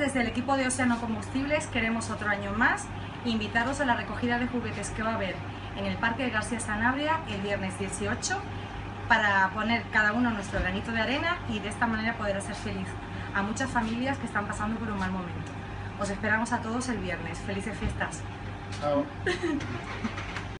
desde el equipo de Océano Combustibles queremos otro año más invitaros a la recogida de juguetes que va a haber en el Parque de García Sanabria el viernes 18 para poner cada uno nuestro granito de arena y de esta manera poder hacer feliz a muchas familias que están pasando por un mal momento. Os esperamos a todos el viernes. ¡Felices fiestas! Chao.